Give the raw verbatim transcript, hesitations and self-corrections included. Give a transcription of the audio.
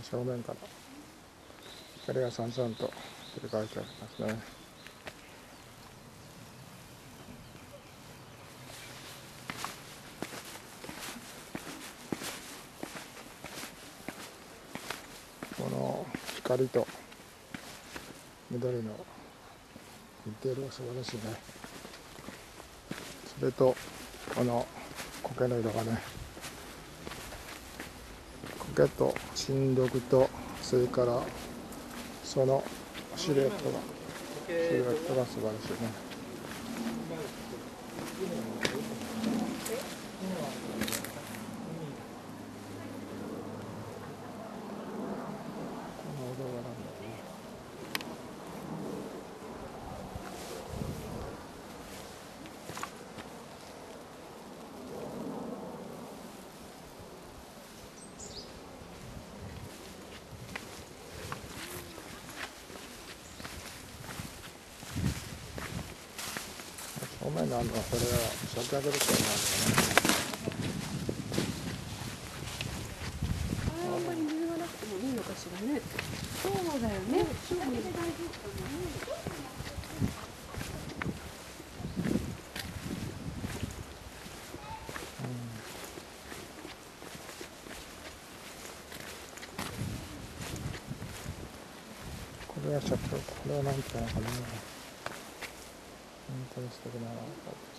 正面から光がさんさんと照り返してありますね。この光と緑のディテールが素晴らしいね。それとこの苔の色がね、苔と新緑とそれからそのシルエットがシルエットが素晴らしいね。正面のあるのはこれは咲き上げるっていうのあんまり水がなくてもいいのかしらね。そうだよね。そうだよね。 これは社長、これは何ていうのかな。本当に素敵な。